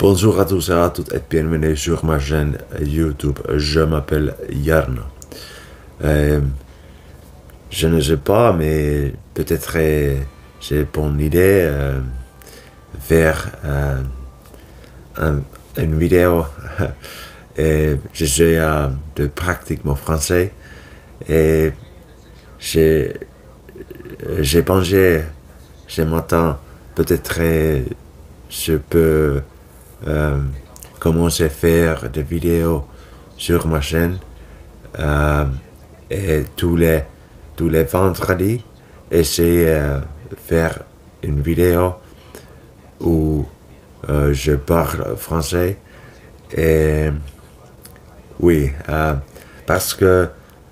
Bonjour à tous et à toutes et bienvenue sur ma chaîne YouTube. Je m'appelle Yarn. Je ne sais pas, mais peut-être j'ai bonne idée faire une vidéo. Et j'essaie de pratiquer mon français. Et j'ai pensé ce matin, peut-être je peux commencer à faire des vidéos sur ma chaîne et tous les vendredis essayer de faire une vidéo où je parle français et oui parce que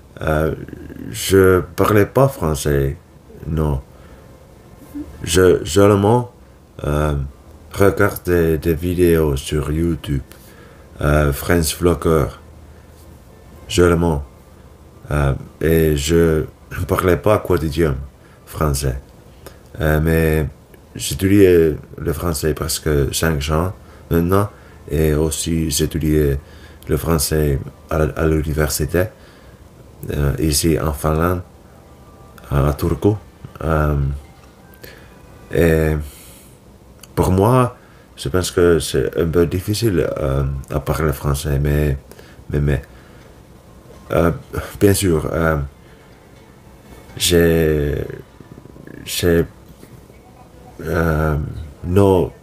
je parlais pas français, non, je seulement regarde des vidéos sur YouTube, French Vlogger, seulement, et je ne parlais pas quotidien français, mais j'étudie le français presque 5 ans maintenant, et aussi j'étudie le français à l'université, ici en Finlande, à Turku, et pour moi, je pense que c'est un peu difficile à parler français, mais bien sûr, j'ai nos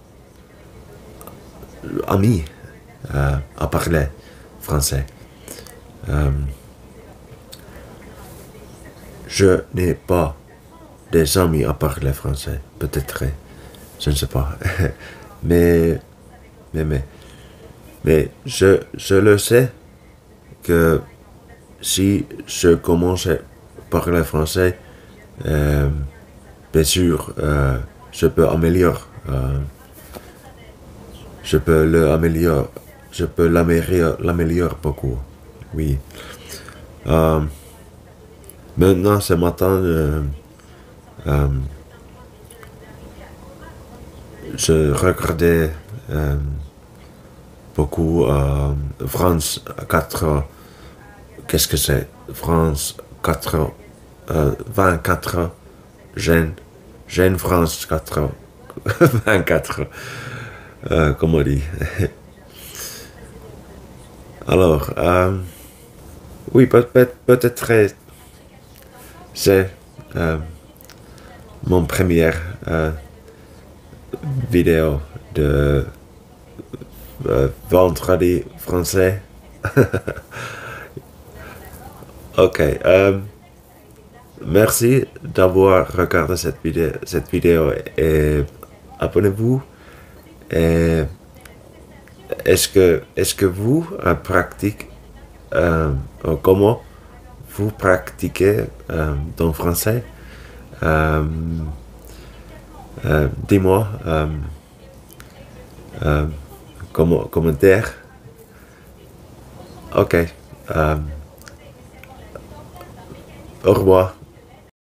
amis à parler français. Je n'ai pas des amis à parler français, peut-être, je ne sais pas, mais je le sais que si je commence à parler français, bien sûr, je peux améliorer, je peux l'améliorer beaucoup, oui. Maintenant, ce matin, je regardais beaucoup France 4. Qu'est-ce que c'est? France 4, 24, Jeune France 4, 24, comme on dit. Alors, oui, peut-être c'est mon première vidéo de vendredi français. Ok, merci d'avoir regardé cette vidéo et abonnez-vous. Et est-ce que vous pratiquez, comment vous pratiquez dans français? Dis-moi, commentaire. Ok. Au revoir.